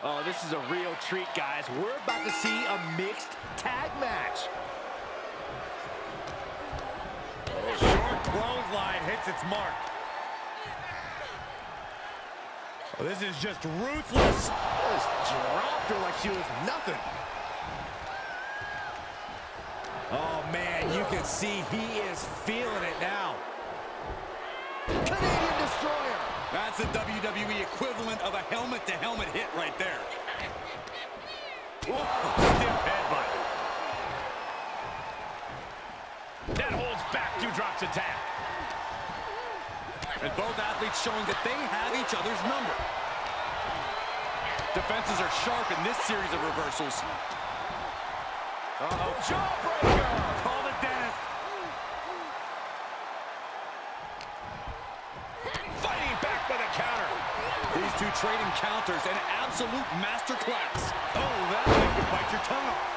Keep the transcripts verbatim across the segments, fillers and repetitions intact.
Oh, this is a real treat, guys. We're about to see a mixed tag match. Short clothesline hits its mark. Oh, this is just ruthless. Just dropped her like she was nothing. Oh, man, you can see he is feeling it now. Canadian Destroyer. That's the W W E equivalent of a helmet-to-helmet hit right there. Whoa, stiff headbutt. That holds back Doudrop's attack. And both athletes showing that they have each other's number. Defenses are sharp in this series of reversals. Uh-oh, jawbreaker! Call the dentist. Fighting back with a counter. These two trading counters, an absolute masterclass. Oh, that thing could bite your tongue off.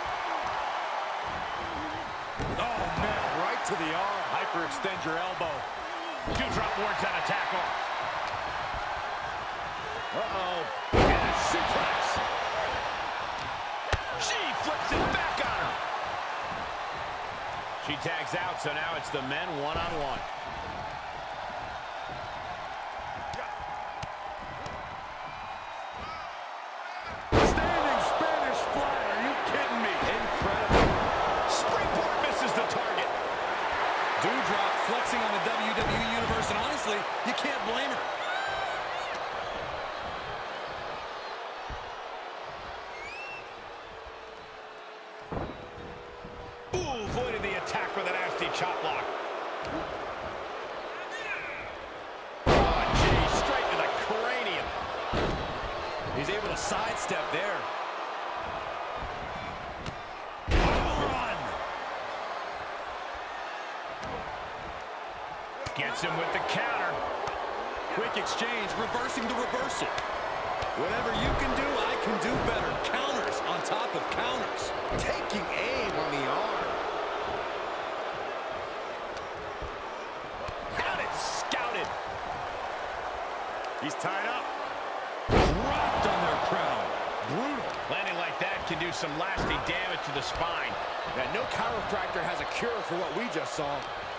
Oh, man, right to the arm. Hyperextend your elbow. Doudrop wards that attack off. Uh-oh. And a suplex. She flips it back on her. She tags out, so now it's the men one-on-one. Standing Spanish fly, are you kidding me? Incredible. Springboard misses the target. Doudrop flexing on the W W E Universe, and honestly, you can't blame her. Ooh, avoided the attack with a nasty chop block. Oh, gee, straight to the cranium. He's able to sidestep there. Run! Gets him with the counter. Quick exchange, reversing the reversal. Whatever you can do, I can do better. Counters on top of counters. Taking aim on the arm. Had it scouted. He's tied up. Dropped on their crown. Brutal. Landing like that can do some lasting damage to the spine. Now, no chiropractor has a cure for what we just saw.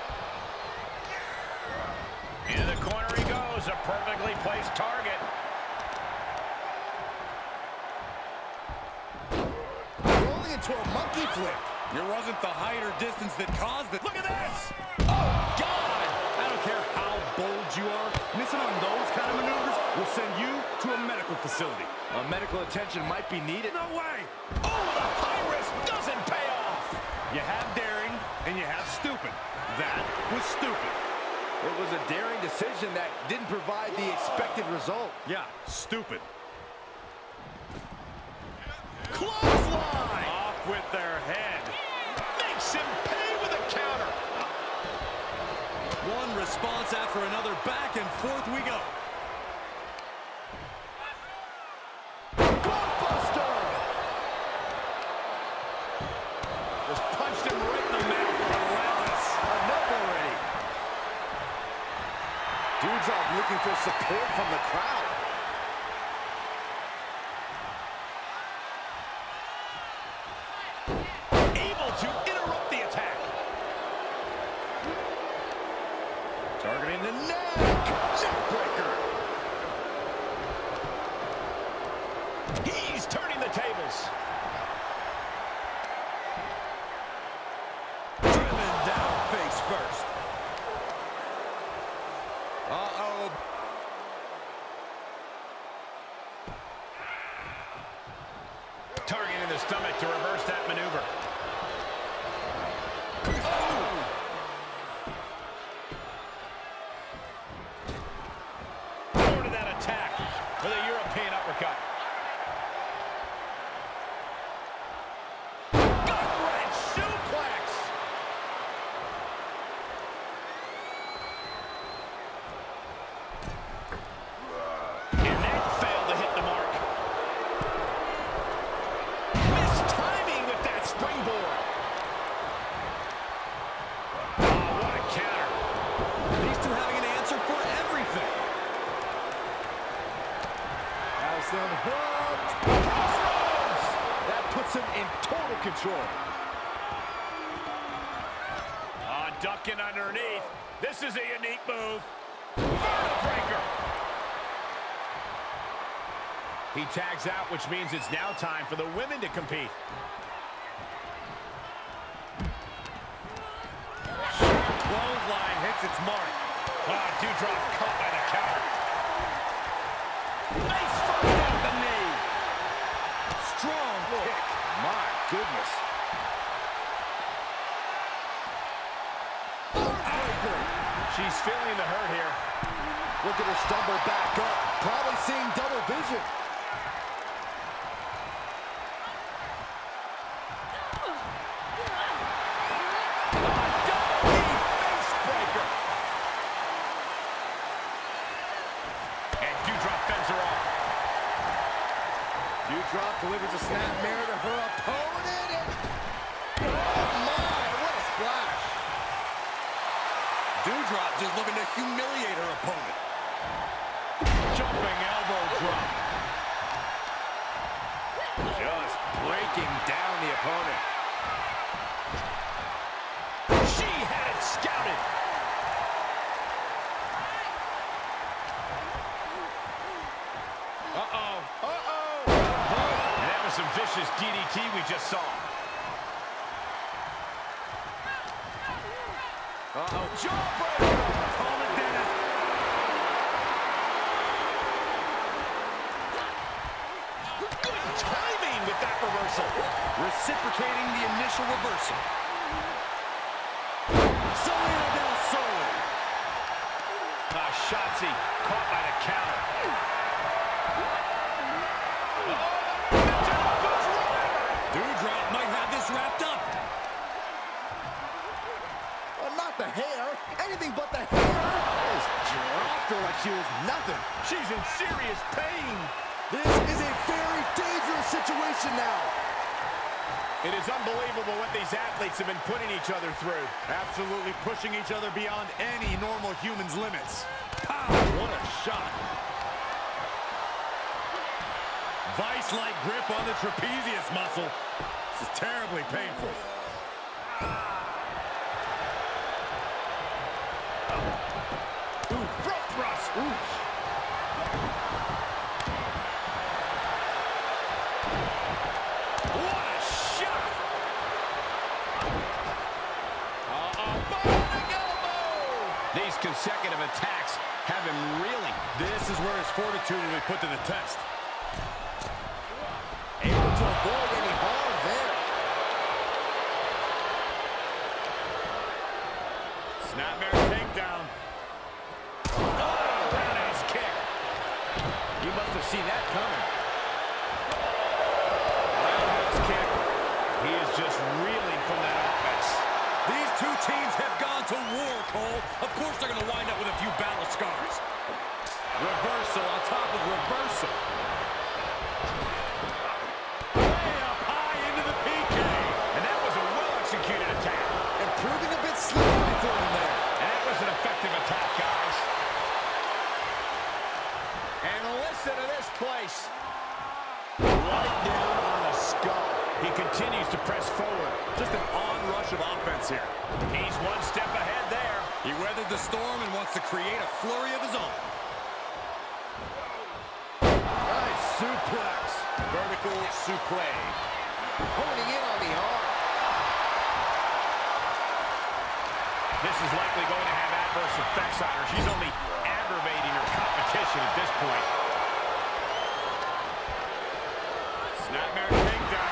Into the corner he goes, a perfectly placed target. Rolling into a monkey flip. It wasn't the height or distance that caused it. Look at this! Oh, God! I don't care how bold you are. Missing on those kind of maneuvers will send you to a medical facility. A medical attention might be needed. No way! Oh, the high risk doesn't pay off! You have daring, and you have stupid. That was stupid. It was a daring decision that didn't provide the expected result. Yeah, stupid. Clothesline! Off with their head. Makes him pay with a counter. One response after another. Back and forth we go. Blockbuster! Just punched him right in the mouth. Relentless. Enough already. Doudrop looking for support from the crowd. Able to interrupt the attack. Targeting the neck. Neckbreaker. He's turning the tables. Driven down face first. Uh-oh. remote control. Uh, ducking underneath. This is a unique move. Breaker. He tags out, which means it's now time for the women to compete. Clothesline hits its mark. Ah, Doudrop caught by the counter. Nice first down the knee. Strong kick. My goodness. She's feeling the hurt here. Look at her stumble back up. Probably seeing double vision. Doudrop delivers a snapmare to her opponent. And... oh, my, what a splash. Doudrop just looking to humiliate her opponent. Jumping elbow drop. Just breaking down the opponent. She had it scouted. Uh-oh. Uh-oh. And that was some vicious D D T we just saw. Uh-oh. Jawbreaker. Call it Dennis. Good timing with that reversal. Reciprocating the initial reversal. Salida del Sol. Ah, Shotzi caught by the counter. Doudrop might have this wrapped up. Well, not the hair. Anything but the hair. Just dropped her like she was nothing. She's in serious pain. This is a very dangerous situation now. It is unbelievable what these athletes have been putting each other through. Absolutely pushing each other beyond any normal human's limits. Pow! What a shot. Vice-like grip on the trapezius muscle. This is terribly painful. Ooh, front thrust. Ooh. What a shot. Uh-oh, falling elbow. These consecutive attacks have him reeling. This is where his fortitude will be put to the test. Able to avoid any harm there. Snapmare takedown. Oh, roundhouse kick. You must have seen that coming. Roundhouse kick. He is just reeling from that offense. These two teams have gone to war, Cole. Of course they're going to wind up with a few battle scars. Reversal on top of reversal. Way up high into the P K. And that was a well-executed attack. And proving a bit slippery for him there. And that was an effective attack, guys. And listen to this place. Right down on the skull. He continues to press forward. Just an onrush of offense here. He's one step ahead there. He weathered the storm and wants to create a flurry of his own. Nice suplex. Vertical suplex. Honing in on the arm. This is likely going to have adverse effects on her. She's only aggravating her competition at this point. Snapmare takedown.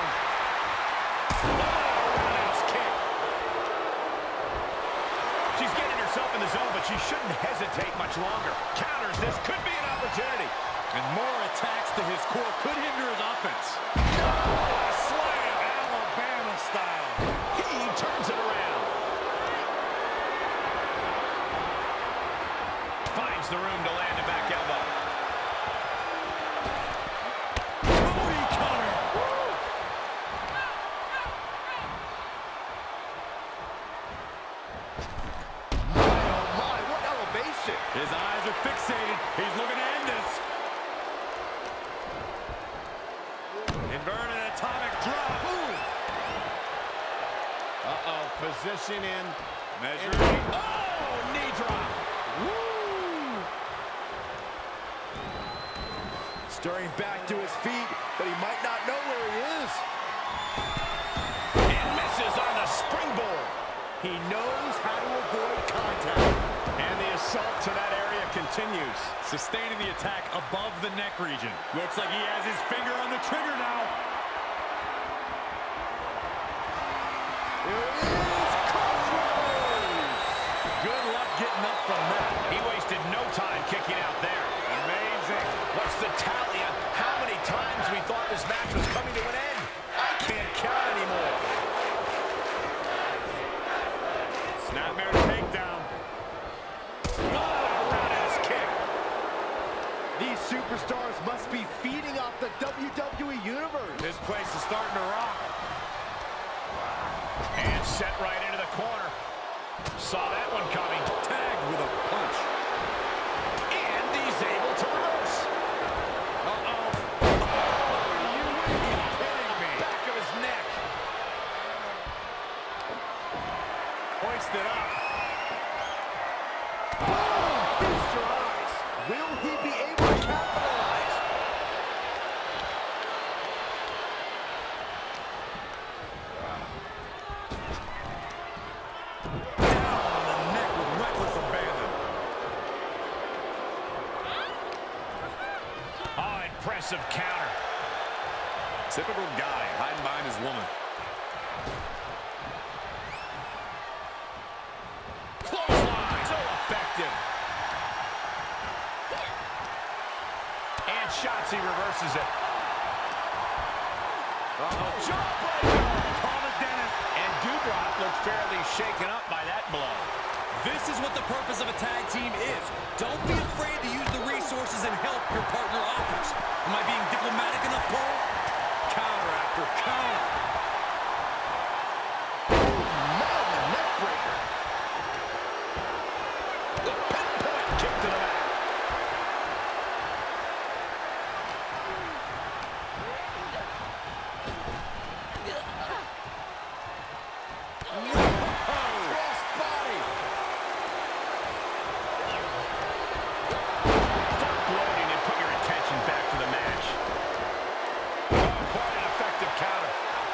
Roundhouse kick. She's getting herself in the zone, but she shouldn't hesitate much longer. Counters. This could be an opportunity. And more attacks to his core could hinder his offense. Oh, slam, Alabama style. He turns it around. Finds the room to land a back elbow. Booty cutter. My, oh my, what elevation. His eyes are fixated. He's looking to end this. Invert an atomic drop. Ooh. Uh-oh, position in. Measuring. Oh, knee drop. Woo! Stirring back to his feet, but he might not know where he is. And misses on the springboard. He knows how to avoid contact. And the assault to that area continues. Sustaining the attack above the neck region. Looks like he has his finger on the trigger now. There it is. Crossroads. Good luck getting up from that. He wasted no time kicking out there. Amazing. What's the tally on how many times we thought this match was coming to an end? I can't count anymore. Snapmare takedown. Oh, roundhouse kick. These superstars must be feeding off the W W E Universe. This place is starting to rock. And set right into the corner. Saw that one coming. Tagged with a punch. And he's able to reverse. Uh-oh. Are you kidding me? Back of his neck. Hoisted up. Boom! Feast your eyes. Will he be able to capitalize? Down on the neck with reckless abandon. Oh, impressive counter. Typical guy hiding behind his woman. Clothesline. So effective. And Shotzi reverses it. Uh-oh. Jawbreaker. Call the dentist. And Doudrop looked fairly shaken up by that blow. This is what the purpose of a tag team is. Don't be afraid to use the resources and help your partner offers. Am I being diplomatic enough, Paul? Counter after counter. Man, the neck breaker. The pinpoint kick to the back. Cross body. Stop gloating and put your attention back to the match. Oh, quite an effective counter.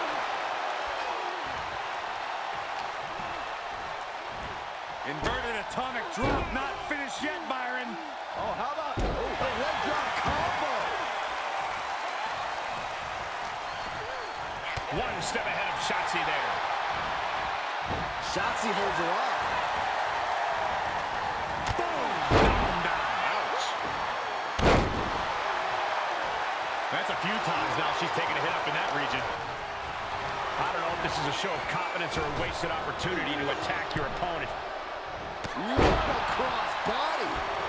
Inverted atomic drop, not finished yet, Byron. Oh, how about oh, the leg drop combo? One step ahead of Shotzi there. Shotzi holds her off. Ouch. That's a few times now she's taken a hit up in that region. I don't know if this is a show of confidence or a wasted opportunity to attack your opponent. What a cross body.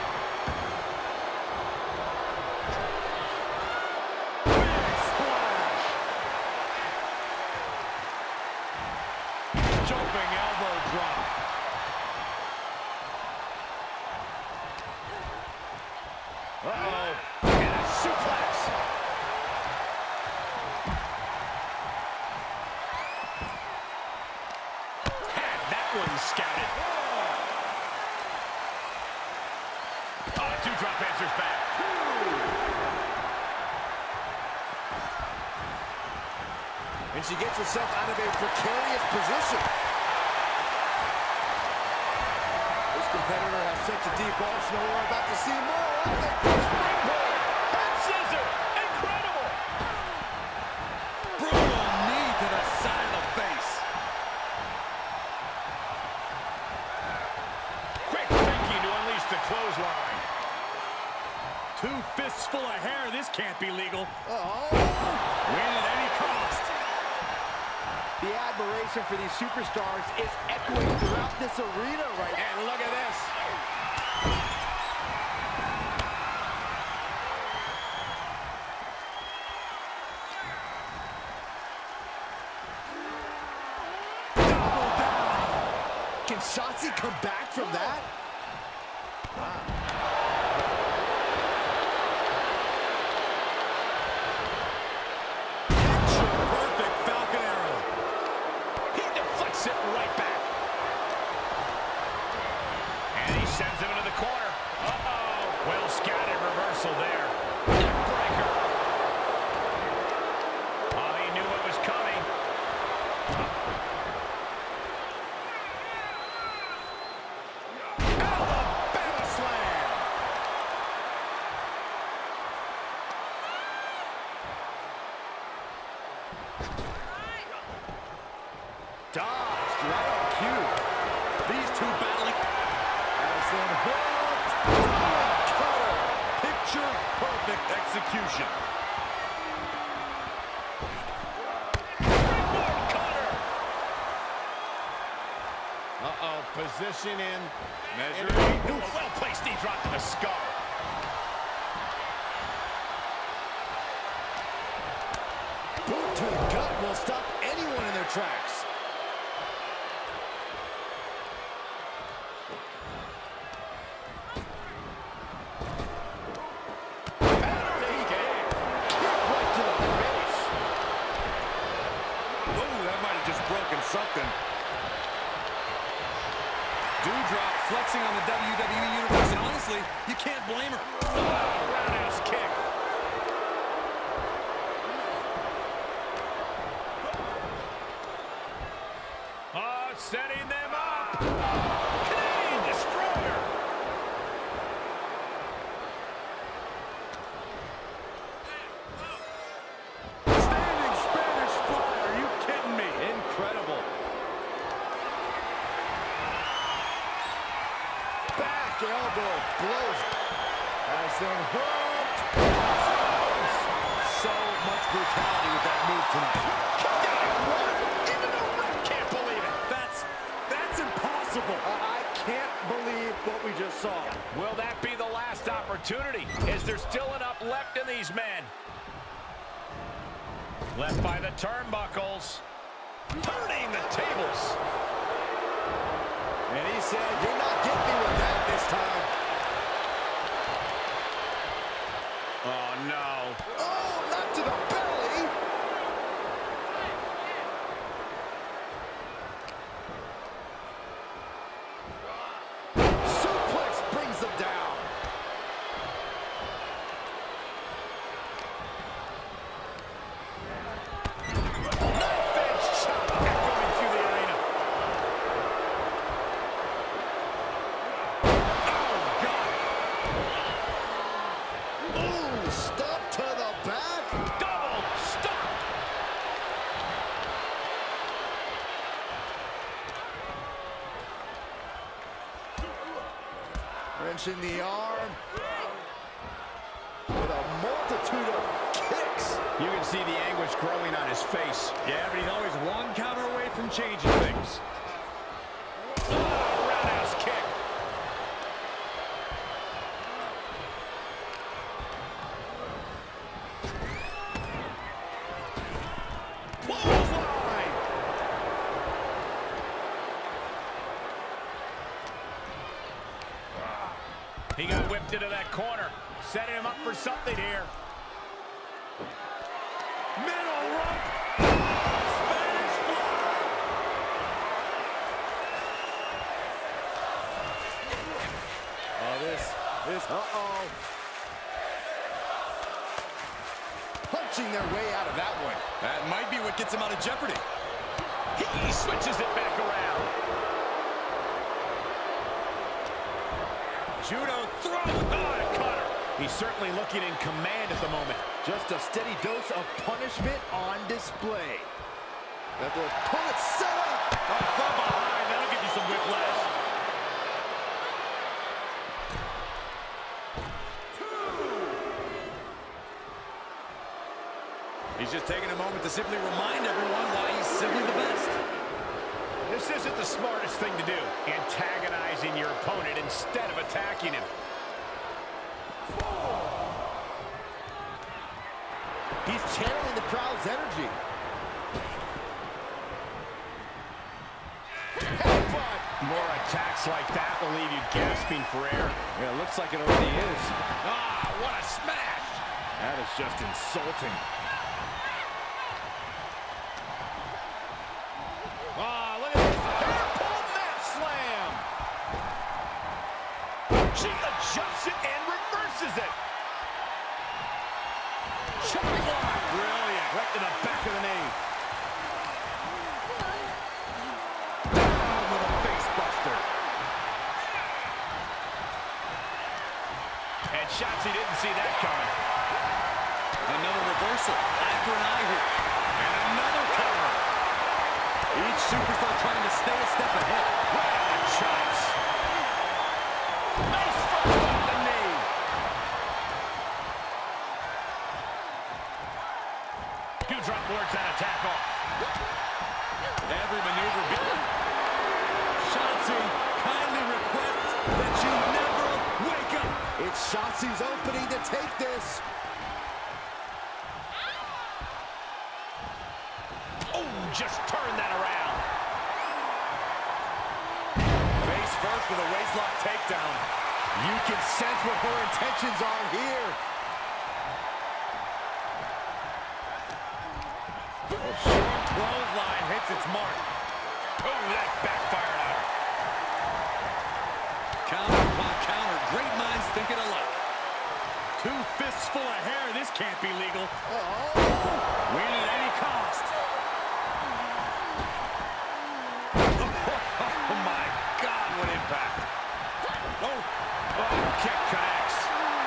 Big splash. Jumping elbow drop. Uh-oh. And a suplex. Had that one scouted. Oh, Doudrop answers back. And she gets herself out of a precarious position. This competitor has such a deep arsenal. We're about to see more of it. Springboard. Head scissor. Incredible. Brutal knee to the side of the face. Quick thinking to unleash the clothesline. Two fists full of hair. This can't be legal. Oh. Win at any cost. The admiration for these superstars is echoing throughout this arena right now. And look at this. Double down. Can Shotzi come back from that? Picture perfect Falcon Arrow. He deflects sit right back. And he sends him into the corner. Uh-oh. Well scouted reversal there. Neckbreaker. Oh, he knew what was coming. Alabama slam. Dodged right on cue. These two battling. As then hooked. Cutter. Picture perfect execution. Uh-oh, position in. Measuring. Ooh, a well-placed knee drop to the skull. Boot to the gut will stop anyone in their tracks. Something. Doudrop flexing on the W W E Universe, and honestly, you can't blame her. Oh, roundhouse kick. Oh, setting them up. Canadian Destroyer. Standing Spanish fly. Are you kidding me? Incredible. Back elbow blows. As then hooked. So much brutality with that move tonight. Even the ref can't believe it. That's, that's impossible. I can't believe what we just saw. Will that be the last opportunity? Is there still enough left in these men? Left by the turnbuckles. Turning the tables. And he said, you're not getting me with that this time. Oh, no. Oh, not to the belly. Suplex brings them down. Knife edge chop echoing through the arena. Oh, God. Ooh, stop to the back. Double stop. Wrenching the arm. With a multitude of kicks. You can see the anguish growing on his face. Yeah, but he's always one counter away from changing things. Oh, roundhouse kick. Clothesline. He got whipped into that corner, setting him up for something here. Middle rope. Spanish fly. Oh, this, this, uh-oh. Punching their way out of that one. That might be what gets him out of jeopardy. He switches it back around. Judo throw. Oh, a cutter. He's certainly looking in command at the moment. Just a steady dose of punishment on display. That the opponent set up. Oh, from behind, that'll give you some whiplash. He's just taking a moment to simply remind everyone why he's simply the best. This isn't the smartest thing to do, antagonizing your opponent instead of attacking him. He's channeling the crowd's energy. More attacks like that will leave you gasping for air. Yeah, it looks like it already is. Ah, what a smash! That is just insulting. Ah, look at this She adjusts it and reverses it. Chopping block. Brilliant. Right to the back of the knee. Down with a face buster. And Shotzi didn't see that coming. Another reversal. Eye for an eye here. And another cover. Each superstar trying to stay a step ahead. Right on the chops. Nice first on the knee. Doudrop works that attack off. Every maneuver being. Shotzi kindly requests that you never wake up. It's Shotzi's opening to take this. Oh, just turn that around. Face first with a waistlock takedown. You can sense what her intentions are here. A short clothesline hits its mark. Oh, that backfired on her. Counter upon counter. Great minds thinking alike. Two fists full of hair. This can't be legal. Oh. Win at any cost. Oh, my God, what impact. Oh, oh kick connects.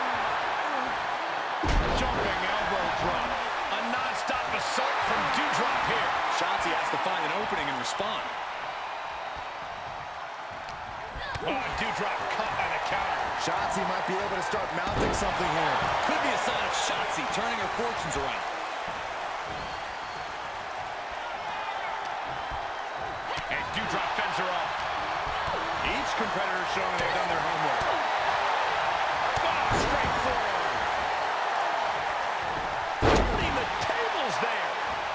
Jumping elbow drop. A non-stop assault from Doudrop here. Shotzi has to find an opening and respond. Oh, Doudrop caught by the counter. Shotzi might be able to start mounting something here. Could be a sign of Shotzi turning her fortunes around. And Doudrop fends her off. Each competitor showing they've done their homework. Oh, straight forward. Turning the tables there.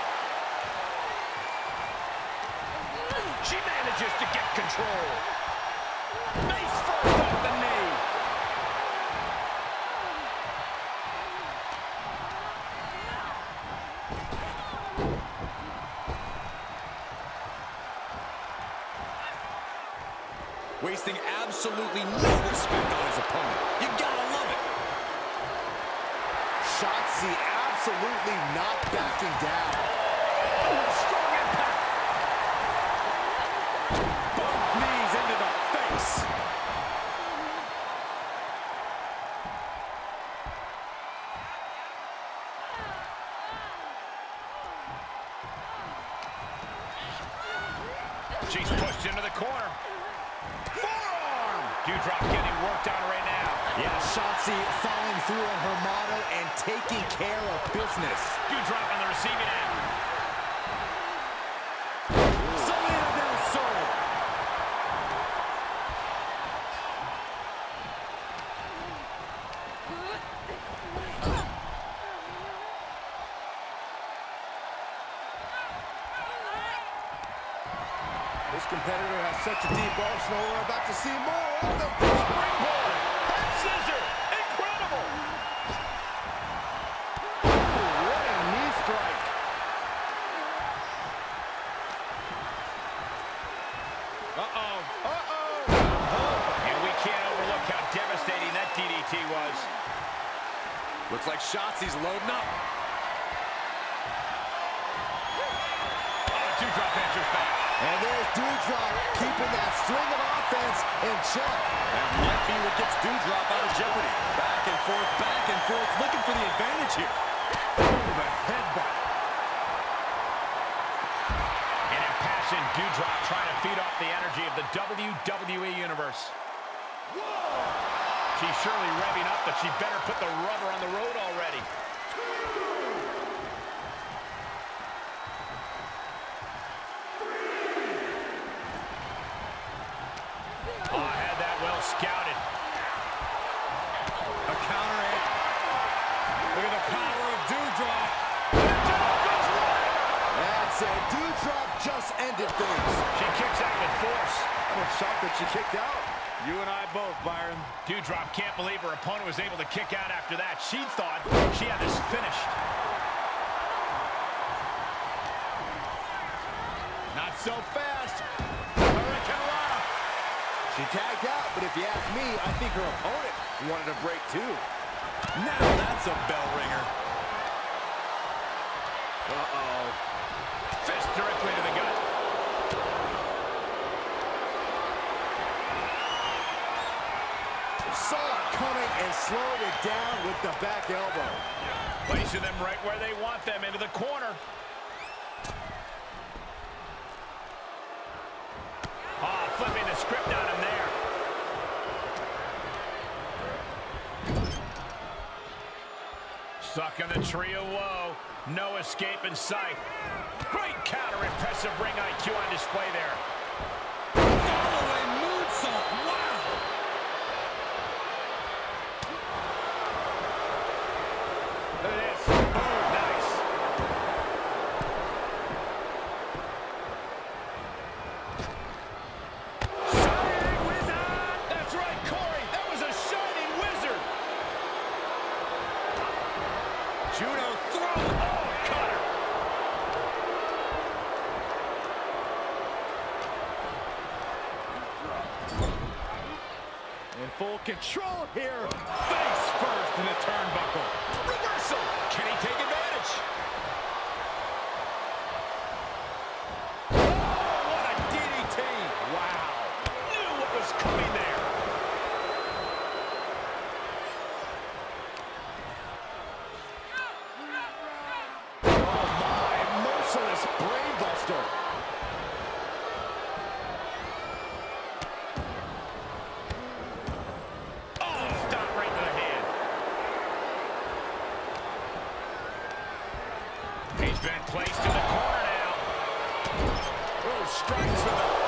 She manages to get control. Nice first off the knee. Wasting absolutely no respect on his opponent. You gotta love it. Shotzi absolutely not backing down. Oh, strong impact. Both knees into the face. She's pushed into the corner. Forearm. Doudrop getting worked on right now. Yeah, Shotzi following through on her motto and taking care of business. Doudrop on the receiving end. Salida del Sol. This competitor has such a deep arsenal. We're about to see more of them. Springboard. Head scissor. Incredible. Ooh, what a knee strike. Uh-oh. Uh-oh. And we can't overlook how devastating that D D T was. Looks like Shotzi's loading up. Oh, Doudrop answers back. And there's Doudrop keeping that string of offense in check. That might be what gets Doudrop out of jeopardy. Back and forth, back and forth, looking for the advantage here. Oh, the headbutt. An impassioned Doudrop trying to feed off the energy of the W W E Universe. She's surely revving up, but she better put the rubber on the road already. Oh, I had that well scouted. A counter hit. Look at the power of Doudrop. That's it. Doudrop just ended things. She kicks out with force. I'm shocked that she kicked out. You and I both, Byron. Doudrop can't believe her opponent was able to kick out after that. She thought she had this finished. Not so fast. Hurricanrana. She tagged out, but if you ask me, I think her opponent wanted a break too. Now that's a bell ringer. Uh-oh. Fist directly to the gut. Saw it coming and slowed it down with the back elbow. Placing them right where they want them, into the corner. Ah, oh, flipping the script on him there. Stuck in the tree of woe. No escape in sight. Great counter. Impressive ring I Q on display there. Fallaway moonsault. Wow. Look at this. Oh, nice. Shining Wizard. That's right, Corey. That was a shining wizard. Judo throw. Oh, cutter. In full control here. Face first in the turnbuckle. Reversal. Can he take advantage? Oh, what a D D T. Wow. Knew what was coming there. Oh, my. Merciless brainbuster. Oh, stop right to the hand. He's been placed in the corner now. Oh, strikes with it.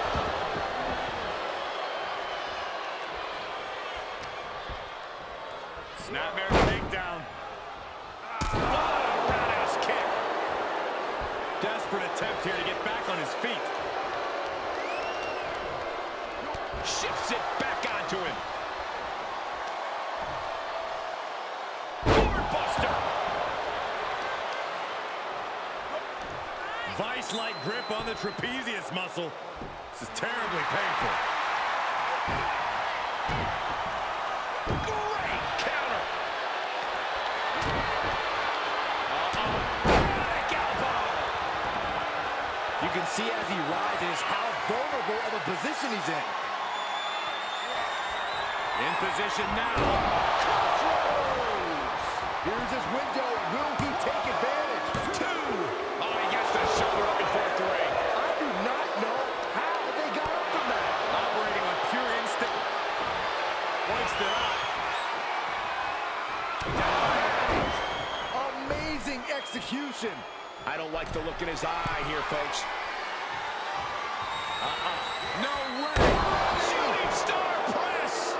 Snapmare takedown. What a roundhouse kick. Desperate attempt here to get back on his feet. Shifts it back onto him. Boardbuster. Vice-like grip on the trapezius muscle. This is terribly painful. Great counter. Uh-oh. Back elbow. You can see as he rises how vulnerable of a position he's in. In position now. Crossroads. Here's his window. Will he take advantage? Two. Oh, he gets the shoulder up before three. I do not know how they got up from that. Operating on pure instinct. Hoisted up. Amazing execution. I don't like the look in his eye here, folks. Uh-uh. No way. Shooting star press.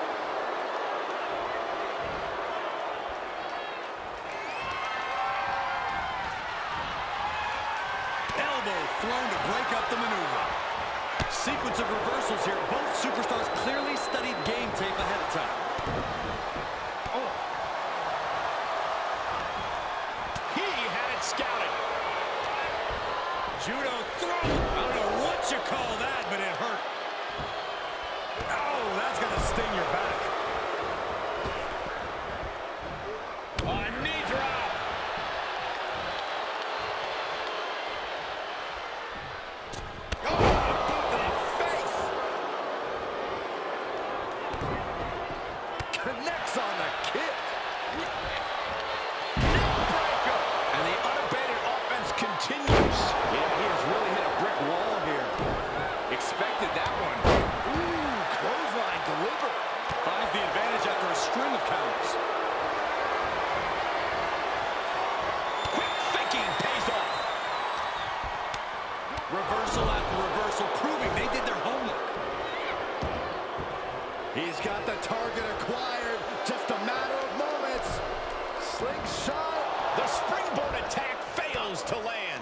Elbow thrown to break up the maneuver. Sequence of reversals here. Both superstars clearly studied game tape ahead of time. Oh. He had it scouted. Judo throw. I don't know what you call that, but it hurt. Oh, that's going to sting your back. A knee drop. Oh, a boot to the face. Connects on the kick. Neckbreaker. And the unabated offense continues. Yeah, he has really hit a brick wall here. Expected that one. Ooh, clothesline delivered. Finds the advantage after a string of counters. Quick thinking pays off. Reversal after reversal, proving they did their homework. He's got the target acquired. Just a matter of moments. Slingshot. The springboard attack fails to land.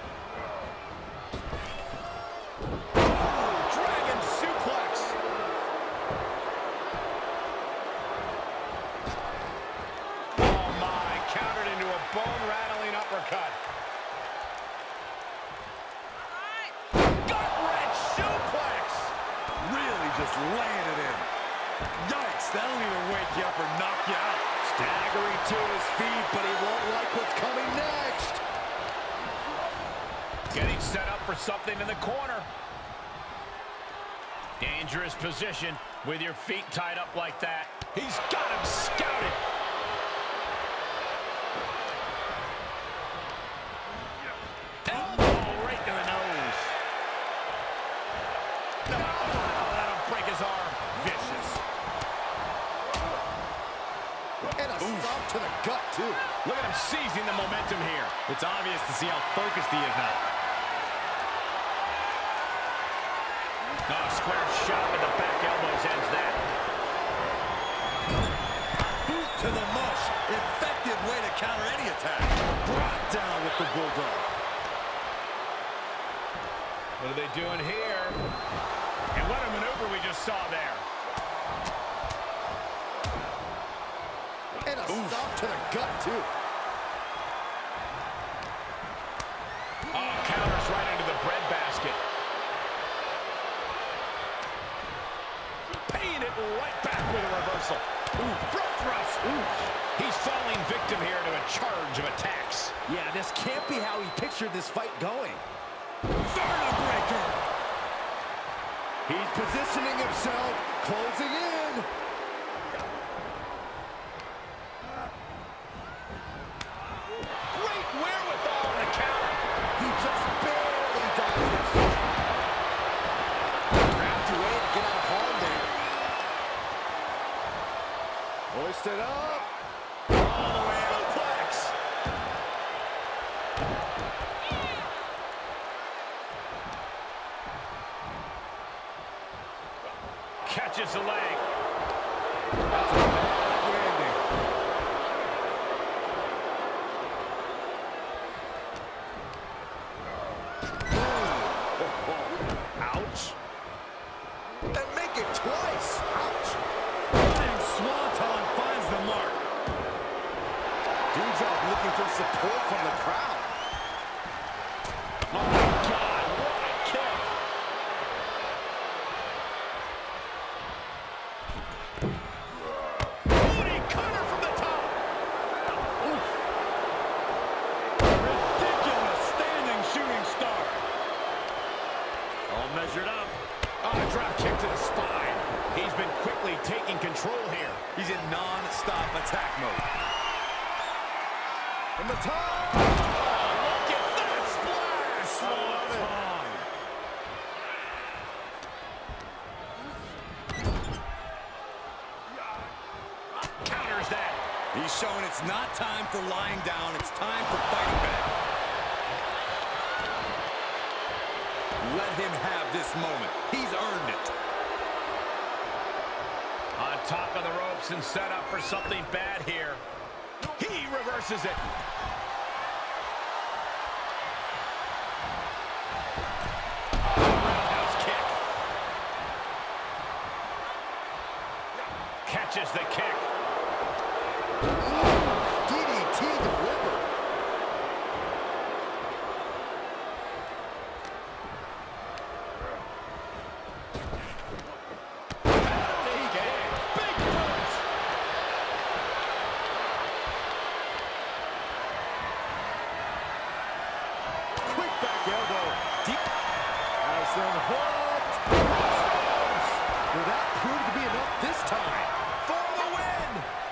Oh, dragon suplex. Oh my, countered into a bone-rattling uppercut. Gut-wrench suplex. Really just just laying it in. Yikes, that'll either wake you up or knock you out. Staggering to his feet, but he won't like what's coming next. Getting set up for something in the corner. Dangerous position with your feet tied up like that. He's got him scouted. Elbow right to the nose. No, that'll break his arm. Vicious. And a stop to the gut, too. Look at him seizing the momentum here. It's obvious to see how focused he is now. Oh, square shot with the back elbows ends that. Boot to the mush. Effective way to counter any attack. Brought down with the bulldog. What are they doing here? And what a maneuver we just saw there. And a Oof. Stop to the gut, too. Oh, counters right into the breadbasket. Paying it right back with a reversal. Ooh, front thrust. Ooh. He's falling victim here to a charge of attacks. Yeah, this can't be how he pictured this fight going. Vertebreaker. He's positioning himself, closing in. Great wherewithal on the counter. He just barely dodged it. Crafty way to get out of harm there. Hoisted up. All the way out. Suplex. Catches the leg. That's a bad landing. Ouch. And make it twice. Ouch. Running Swanton finds the mark. Doudrop looking for support from the crowd. Oh, my God. What a kick. Booty cutter from the top. Oof. Ridiculous standing shooting star. All measured up. Oh, a drop kick to the spine. He's been quickly taking control here. He's in non-stop attack mode. From the top. Oh, look at that splash. Swanton. Counters that. He's showing it's not time for lying down. It's time for fighting back. Let him have this moment. He's earned it. On top of the ropes and set up for something bad here. He reverses it. Roundhouse kick. Catches the kick. D D T delivered. Big punch. Quick back elbow. Deep. Has them hooked. Will that prove to be enough this time? For the win.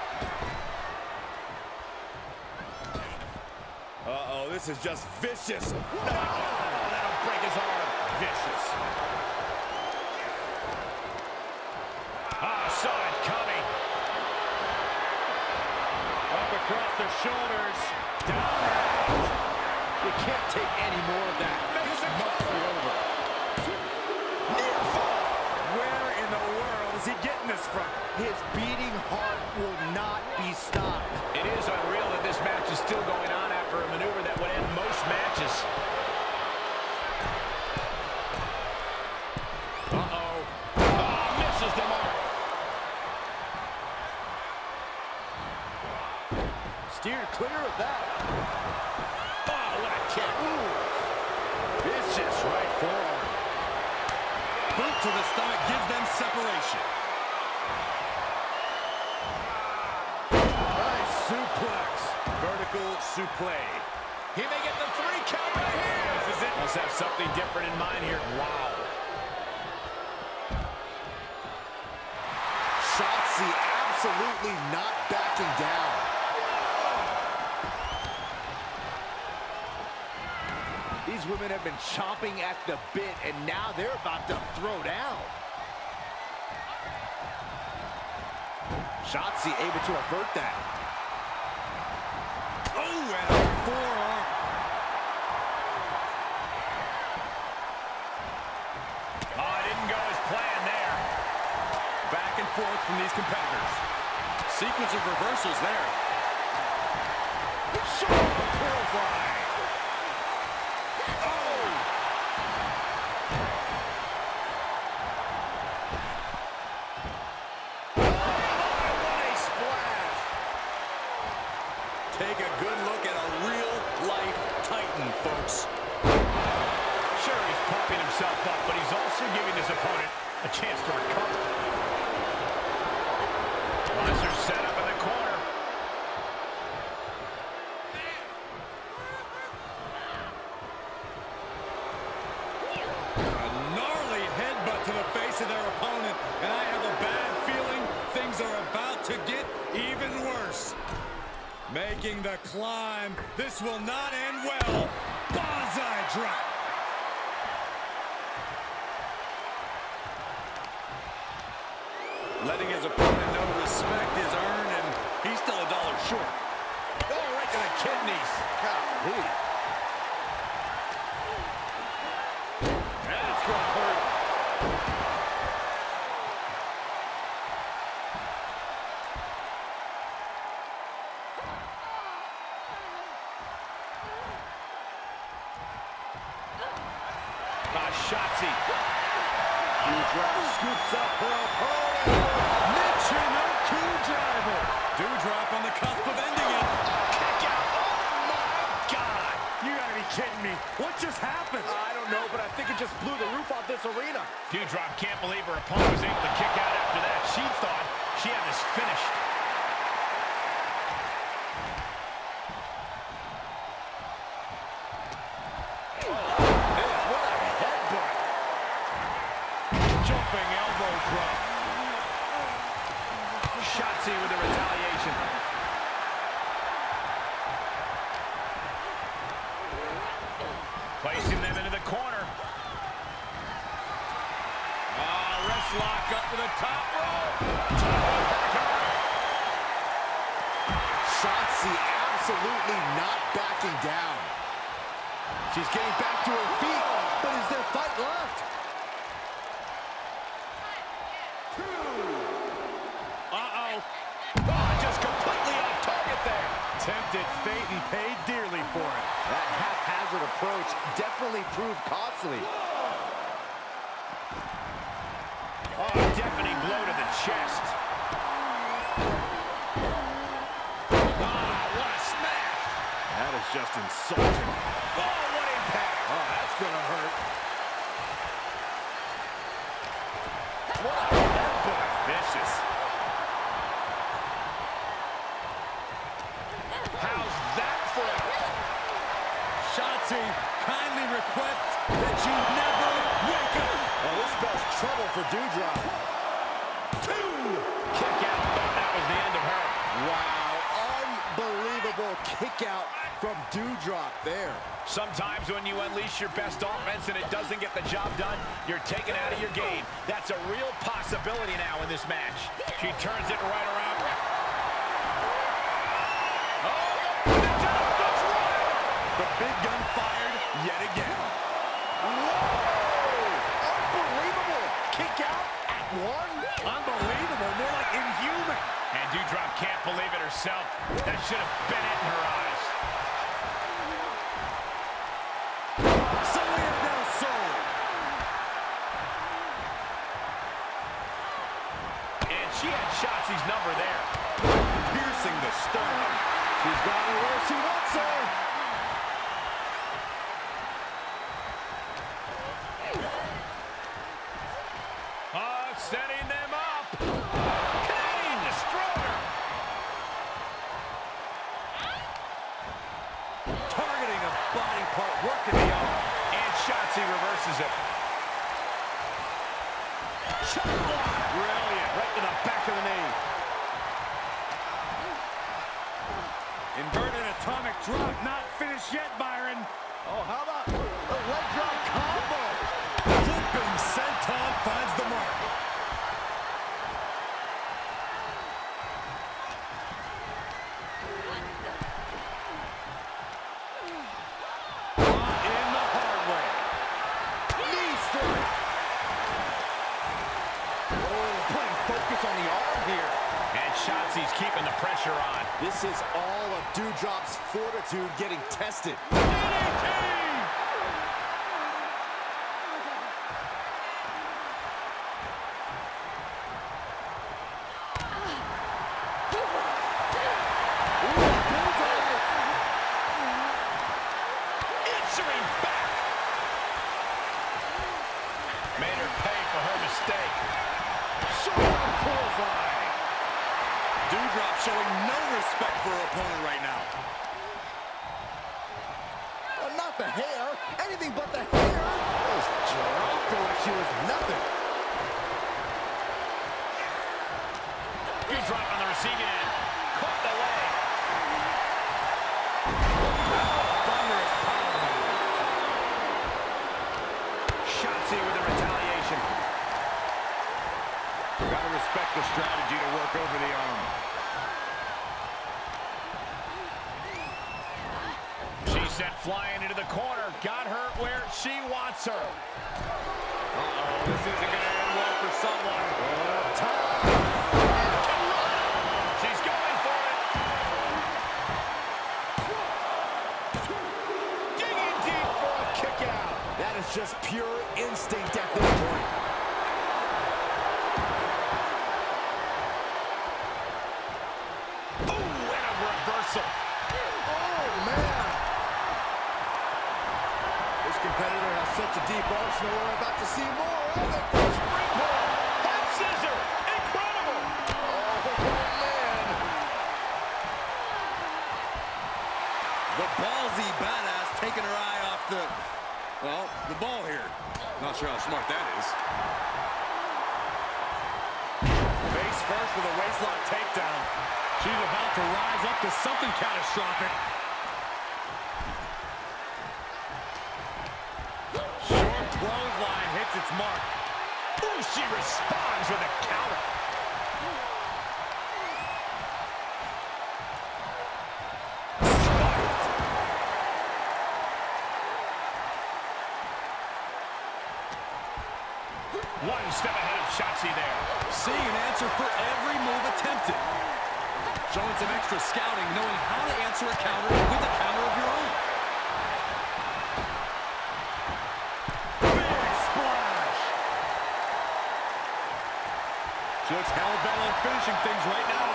Uh-oh, this is just vicious. No, that'll break his arm. Vicious. Ah, saw it coming. Up across the shoulders. Down. You can't take any more of that. Makes This it must be over. Near fall. Where in the world is he getting this from? His beating heart will not be stopped. It is unreal that this match is still going on after a maneuver that would end most matches. Uh-oh. Oh, misses the mark. Steered clear of that. Oh, what a kick. Ooh. Vicious right forearm. boot to the stomach gives them separation. Nice suplex. Vertical suplex. He may get the three count right here. This is it. Must have something different in mind here. Wow. Shotzi absolutely not backing down. These women have been chomping at the bit, and now they're about to throw down. Shotzi able to avert that. Oh, and a forearm. Oh, it didn't go as planned there. Back and forth from these competitors. Sequence of reversals there. Shot the clothesline. Take a good look at a real-life Titan, folks. Sure, he's pumping himself up, but he's also giving his opponent a chance to recover. Lesnar set up in the corner. A gnarly headbutt to the face of their opponent, and I have a bad feeling things are about to get even worse. Making the climb. This will not end well. Banzai drop. Letting his opponent know respect is earned, and he's still a dollar short. Oh, right to the kidneys. Golly. That's going to hurt. Ah, Shotzi. Doudrop scoops up her opponent. Michinoku driver. Doudrop on the cusp of ending it. Kick out. Oh, my God. You gotta be kidding me. What just happened? I don't know, but I think it just blew the roof off this arena. Doudrop can't believe her opponent was able to kick out after that. She thought she had this finished. Jumping elbow drop. Shotzi with the retaliation. Placing them into the corner. Ah, wrist lock up to the top rope. Shotzi absolutely not backing down. She's getting back to her feet, but is there fight left? Uh-oh. Oh, just completely off target there. Tempted fate and paid dearly for it. That haphazard approach definitely proved costly. Oh, deafening blow to the chest. Oh, what a smash. That is just insulting. Oh, what impact. Oh, that's gonna hurt. What a headbutt. Vicious. How's that for a... Shotzi kindly requests that you never wake up. Oh, this spells trouble for Doudrop. Two! Kick out. Thought that was the end of her. Wow, unbelievable kick out from Doudrop there. Sometimes when you unleash your best offense and it doesn't get the job done, you're taken out of your game. That's a real possibility now in this match. She turns it right around. Oh, The big gun fired yet again. Whoa! Unbelievable kick out at one. Unbelievable, more like inhuman. and Doudrop can't believe it herself. That should have been it in her eyes. Sonya del Sol. And she had Shotzi's number there. Piercing the sternum. She's got her where she wants her. Setting them up. Canadian Destroyer. Targeting a body part, working the arm. And Shotzi reverses it. Shot block. Brilliant. Right to the back of the knee. Inverted atomic drop, not finished yet, Byron. Oh, how about a leg drop combo? Flipping senton finds the mark. Caught in the hard way. Knee strike. Oh, putting focus on the arm here. And Shotzi's keeping the pressure on. This is all of Doudrop's fortitude getting tested. D D T! Answering back. Made her pay for her mistake. Short clothesline. Doudrop showing no respect for her opponent right now. Uh, not the hair. Anything but the hair. Just dropped her like she was nothing. Doudrop on the receiving end. Caught the leg. Thunderous power. Shotzi with the retaliation. Gotta respect the strategy to work over the arm. She's sent flying into the corner. Got her where she wants her. Uh-oh, this isn't gonna end well for someone. She's going for it. Digging deep for a kick out. That is just pure instinct at this point. Ooh, and a reversal. Oh, man. This competitor has such a deep arsenal. We're about to see more of it. Springboard. Hot scissor. Incredible. Oh, man. The ballsy badass taking her eye off the, well, the ball here. Not sure how smart that is. Face first with a waistlock takedown. She's about to rise up to something catastrophic. Short clothesline hits its mark. Ooh, she responds with a counter. One step ahead of Shotzi there. Seeing an answer for every move attempted. Showing some extra scouting, knowing how to answer a counter with a counter of your own. Big splash. She looks hell-bent on finishing things right now.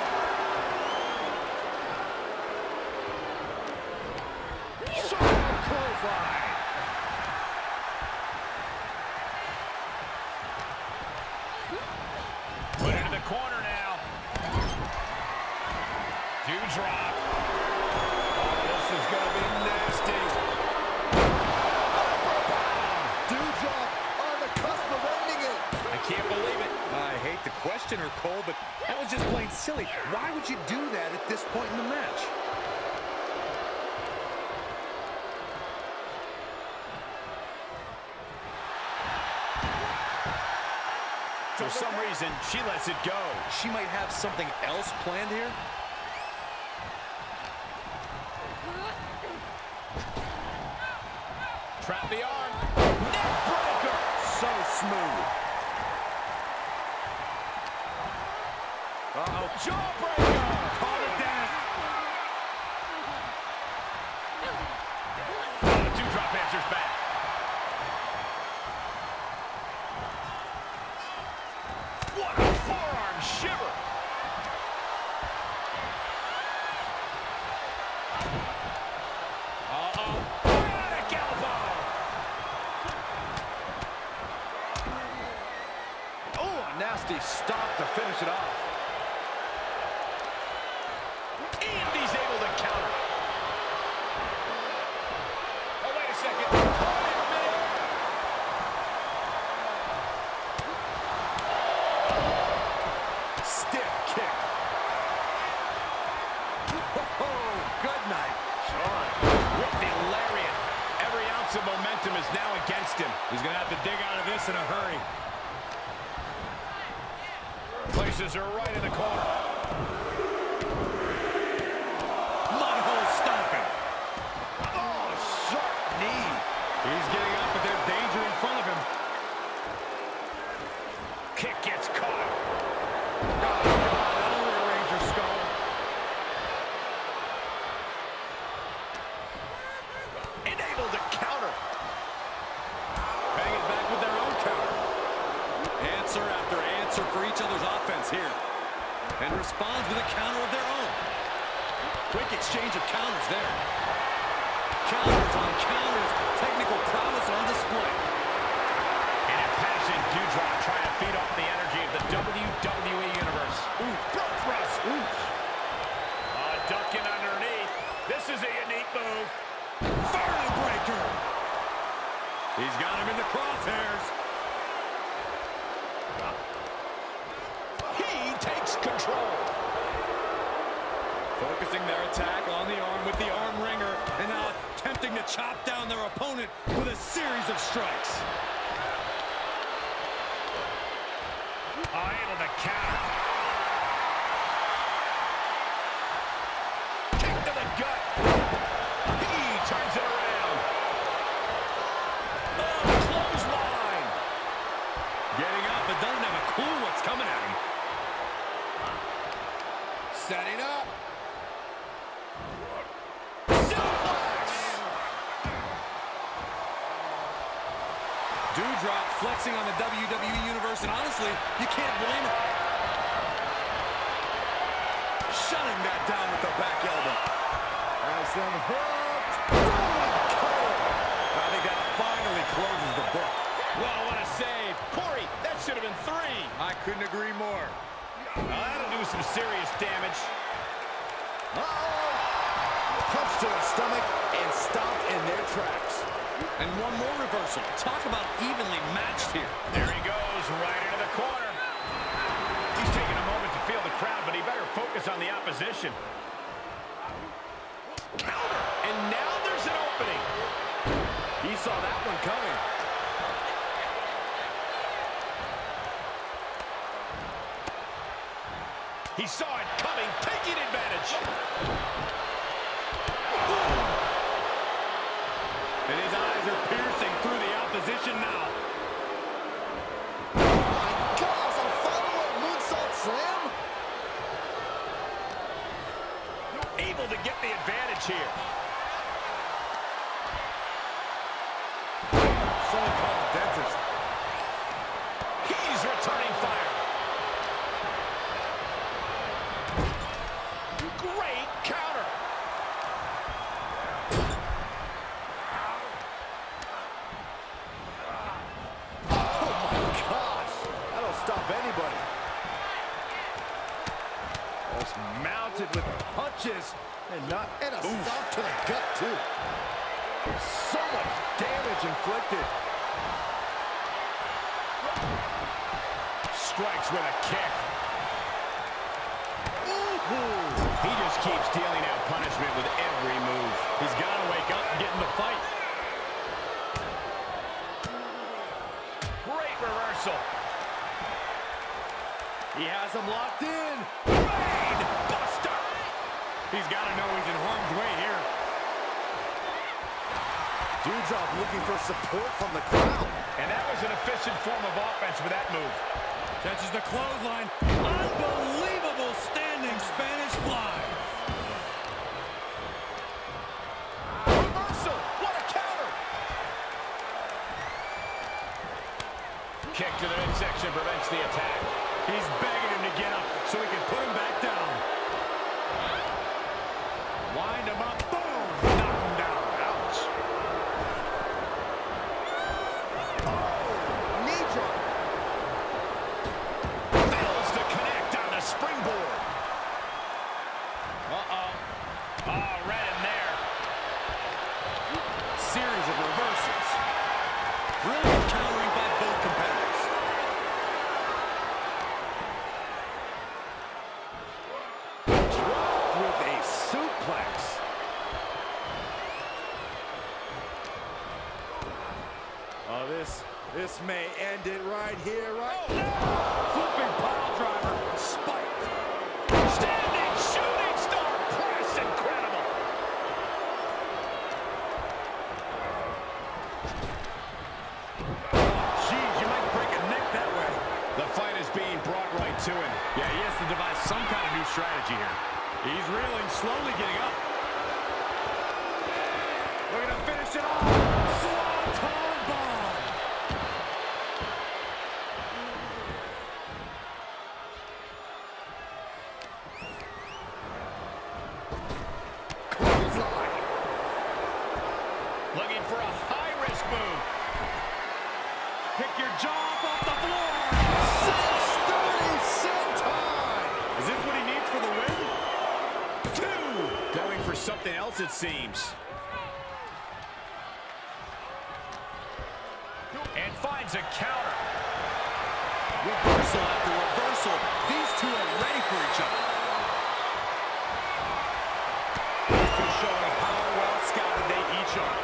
Sharp clothesline. Put into the corner now. Doudrop. This is going to be nasty. Doudrop on the cusp of ending it. I can't believe it. I hate to question her, Cole, but that was just plain silly. Why would you do that at this point in the match? For some reason, she lets it go. She might have something else planned here. Trap the arm. Neck breaker. So smooth. Uh-oh. Jawbreaker. Call it death. Oh, Doudrop answers back. What a forearm shiver. Uh-oh. Bionic elbow. Oh, a nasty stop to finish it off. And he's able to counter. Oh, wait a second. Wait a minute. Stiff kick. Oh, good night. Shawn With the lariat. Every ounce of momentum is now against him. He's going to have to dig out of this in a hurry. Places her right in the corner. Mudhole stomping. Oh, sharp knee. He's getting up, but there's danger in front of him. Kick gets caught. Oh, God, that'll rearrange your skull. Enabled to counter. Bang it back with their own counter. Answer after answer for each other's offense here. And responds with a counter of their own. Quick exchange of counters there. Counters on counters. Technical prowess on display. An impassioned Doudrop trying to feed off the energy of the W W E Universe. Ooh, front thrust. Ooh. Uh, ducking underneath. This is a unique move. Vertical breaker. He's got him in the crosshairs. He takes control. Focusing their attack on the arm with the arm wringer, and now attempting to chop down their opponent with a series of strikes. Uh, able to counter. Kick to the gut. He turns it around. Oh, clothesline. Getting up, but doesn't have a clue what's coming at him. Setting up. Doudrop flexing on the W W E Universe, and honestly, you can't blame him. Shutting that down with the back elbow. Has them hooked. I think that finally closes the book. Well, what a save. Corey, that should have been three. I couldn't agree more. Uh, that'll do some serious damage. Uh-oh. Punch to the stomach and stopped in their tracks. And one more reversal. Talk about evenly matched here. There he goes, right into the corner. He's taking a moment to feel the crowd, but he better focus on the opposition. Counter, and now there's an opening. He saw that one coming. He saw it coming, taking advantage. And his eyes are piercing through the opposition now. Oh my gosh, a follow-up moonsault slam? Able to get the advantage here. Someone call a dentist. He's returning fire. Great counter. Anybody. Just mounted with punches and not and a Oof. stop to the gut too. So much damage inflicted. Strikes with a kick. Ooh. He just keeps dealing out punishment with every move. He's got to wake up and get in the fight. Great reversal. He has him locked in. Brain buster. He's got to know he's in harm's way here. Doudrop looking for support from the crowd. And that was an efficient form of offense with that move. Catches the clothesline. Unbelievable standing Spanish fly. Reversal. What a counter. Kick to the midsection prevents the attack. He's begging him to get up so he can put him back down. Wind him up. Boom. Knock him down. Ouch. Oh, knee drop. may end it right here, right? Oh, no! Flipping pile driver, spiked. Standing shooting star press, incredible. Geez, you might break a neck that way. The fight is being brought right to him. Yeah, he has to devise some kind of new strategy here. He's reeling, slowly getting up. Looking to finish it off. Swanton bomb. Clothesline. Looking for a high-risk move. Pick your jaw up off the floor. six thirty senton. Is this what he needs for the win? Two. Going for something else, it seems. And finds a counter. Reversal after reversal. These two are ready for each other. These two showing how well scouted they each are.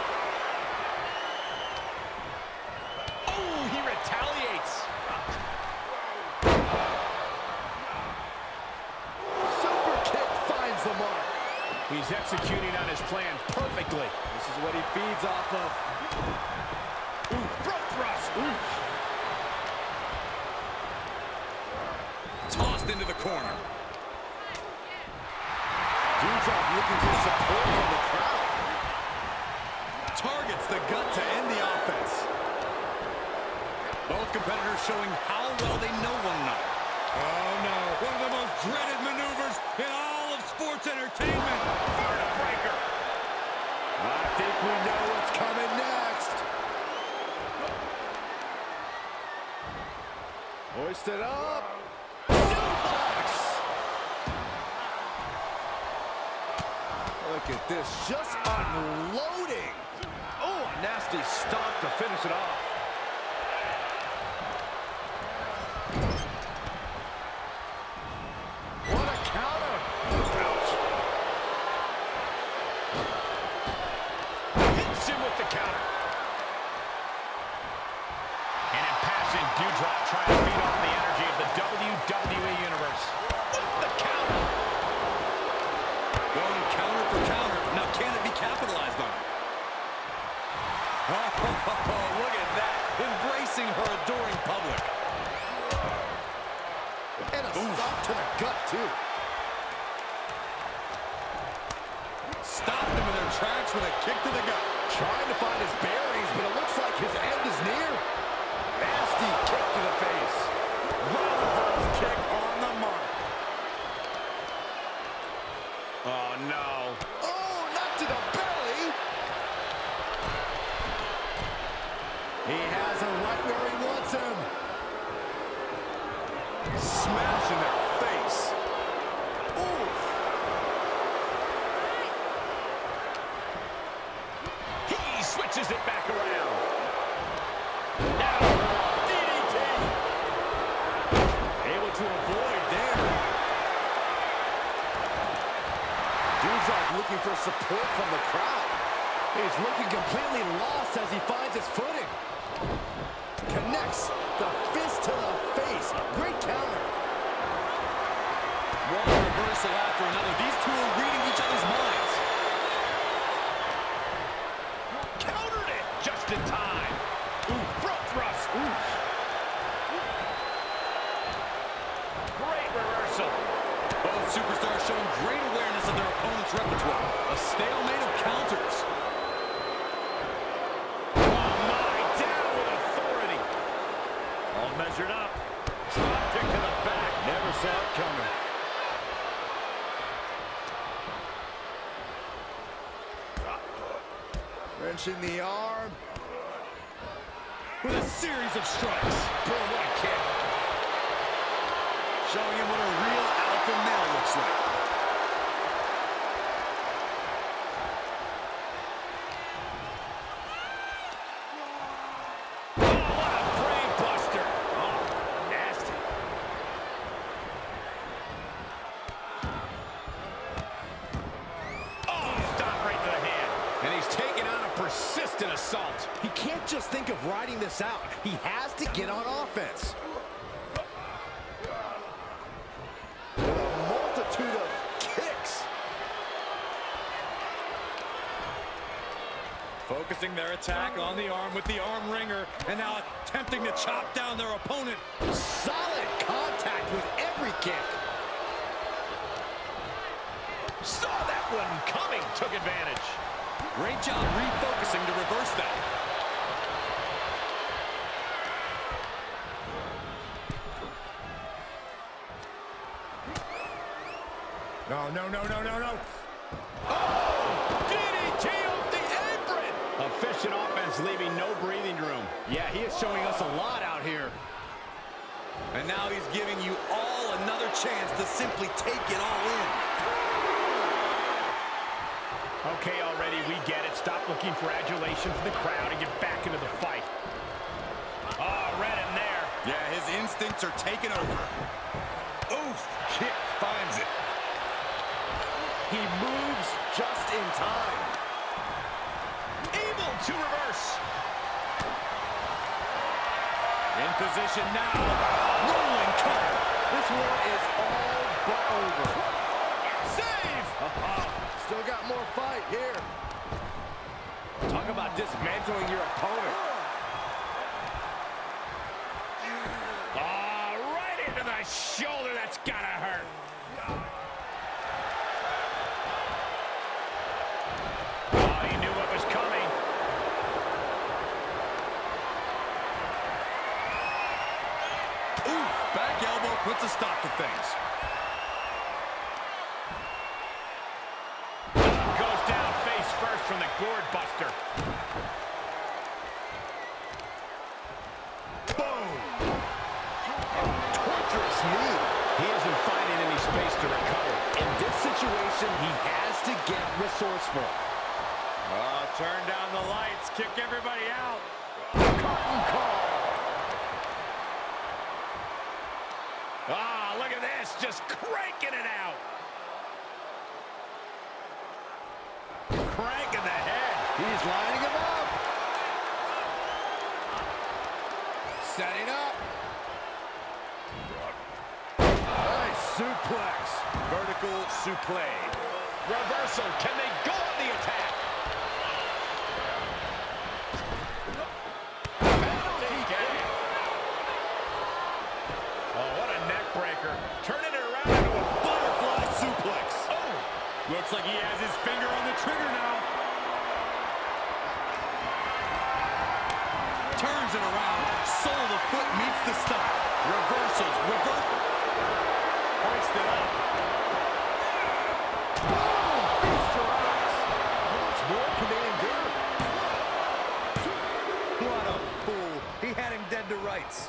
Oh, he retaliates. Super kick finds the mark. He's executing on his plan perfectly. This is what he feeds off of. Ooh, front thrust. Ooh. Tossed into the corner. Doudrop looking for support from the crowd. Targets the gut to end the offense. Both competitors showing how well they know one another. Oh no, one of the most dreaded maneuvers in all of sports entertainment. Vertebreaker. I think we know what's coming next. Hoisted up. Suplex. Look at this, just unloading. Oh, a nasty stomp to finish it off. What a counter. Ouch. Hits him with the counter. An impassioned Doudrop trying to feed off the energy of the W W E Universe. With the counter. Going counter for counter. Now can it be capitalized on? Oh, look at that. Embracing her adoring public. And a stop to the gut, too. Stopped them in their tracks with a kick to the gut. Trying to find his bearings, but it looks like his end is near. Nasty kick to the face. Roundhouse kick on the mark. Oh, no. Oh, not to the belly. He has him right where he wants him. Smash in their face. Oof. He switches it back around. Now, D D T. Able to avoid there. Doudrop looking for support from the crowd. He's looking completely lost as he finds his footing. Connects the fist to the face. Great counter. One reversal after another. These two are reading each other's minds. Countered it just in time. Ooh, front thrust. Ooh. Great reversal. Both superstars showing great awareness of their opponent's repertoire. A stalemate of counters. Oh, my, down with authority. All measured up. Drop kick to the back. Never saw it coming. Wrenching the arm. With a series of strikes. Boom, what a kick. Showing him what a real alpha male looks like. Oh, what a brain buster. Oh, nasty. Oh, stop right to the hand. And he's taking on a persistent assault. He can't can't just think of riding this out. He has to get on offense. With a multitude of kicks. Focusing their attack on the arm with the arm wringer, and now attempting to chop down their opponent. Solid contact with every kick. Saw that one coming, took advantage. Great job refocusing to reverse that. No, no, no, no, no, no. Oh! D D T off the apron! Efficient offense, leaving no breathing room. Yeah, he is showing us a lot out here. And now he's giving you all another chance to simply take it all in. Okay, already, we get it. Stop looking for adulation from the crowd and get back into the fight. Oh, read him there. Yeah, his instincts are taking over. Oof, kick finds it. He moves just in time. Able to reverse. In position now. Rolling cut. This one is all but over. Save! Uh-huh. Still got more fight here. Talk about dismantling your opponent. Ah, oh, right into the shoulder. That's gotta hurt. Oh, he knew what was coming. Oof, back elbow puts a stop to things. Goes down face first from the gourd buster. Boom! Torturous knee. He isn't finding any space to recover. In this situation, he has to get resourceful. Oh, turn down the lights, kick everybody out. Curtain call. Ah, look at this, just cranking it out. Cranking the head. He's lining him up. Setting up. Nice suplex. Vertical suplex. Reversal, can they go on the attack? Penalty kick. Oh, what a neck breaker. Turning it around into a Butterfly suplex. Oh! Looks like he has his finger on the trigger now. Turns it around. Sole of the foot meets the stomach. Reversals. Reverse. Hoist it up. Boom! Feast your eyes. How much more can they endure? What a fool. He had him dead to rights.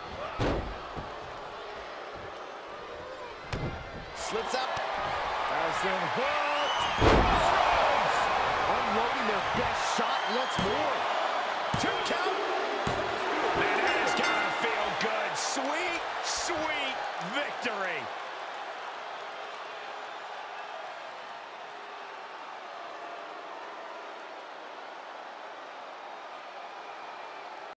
Slips up. Has them hooked. Unloading their best shot once more. Two count.